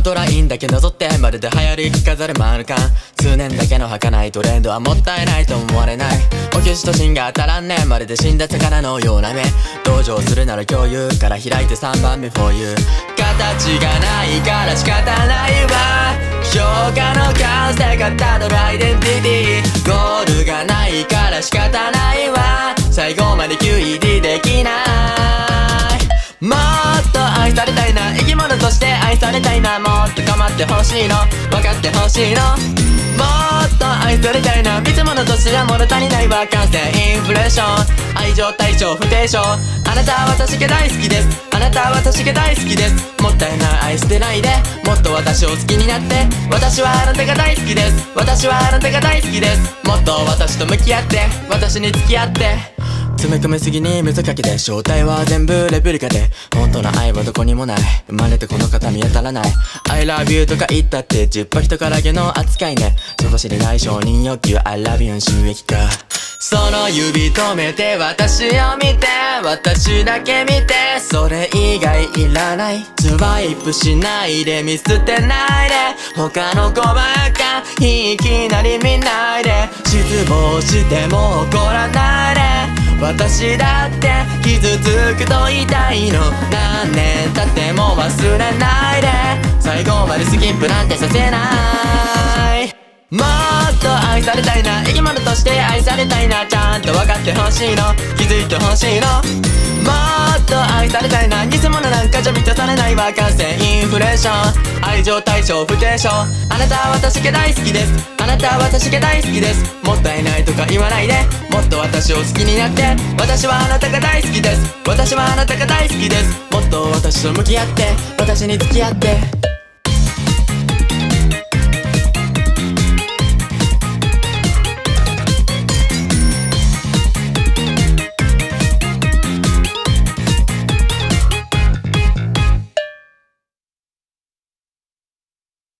トラインだけなぞってまるで流行り着飾るマヌカン。数年だけの儚いトレンドはもったいないと思われない。お給仕と芯が当たらんねん、まるで死んだ魚のような目。同情するなら共有から開いて3番目 for you。 形がないから仕方ないわ。評価の完成がたどるアイデンティティ。ゴールがないから仕方ないわ。最後まで QED できない。もっと愛されたいな、生き物として愛されたいな。もっと構ってほしいの、分かってほしいの。もっと愛されたいな、見つ物としては物足りないわ。感性インフレーション、愛情対象不定称。あなたは私が大好きです、あなたは私が大好きです。もったいない愛捨てないで、もっと私を好きになって。私はあなたが大好きです、私はあなたが大好きです。もっと私と向き合って、私に付き合って。詰め込みすぎに水かけて、正体は全部レプリカで。本当の愛はどこにもない、生まれてこの方見当たらない。 I love you とか言ったって10羽人からげの扱いね。そこ知りない承認欲求 I love you の収益化。その指止めて私を見て、私だけ見て、それ以外いらない。スワイプしないで、見捨てないで、他の子ばっかいきなり見ないで。失望しても怒らないで、私だって傷つくと痛いの。何年経っても忘れないで、最後までスキップなんてさせない。もっと愛されたいな、生き物として愛されたいな。ちゃんと分かってほしいの、気づいてほしいの。もっと愛されたいな、偽物なんかじゃ満たされないわ。感性インフレーション、愛情対象不定称。あなたは私が大好きです、あなたは私が大好きです。もったいないとか言わないで、もっと私を好きになって。私はあなたが大好きです、私はあなたが大好きです。もっと私と向き合って、私に付き合って。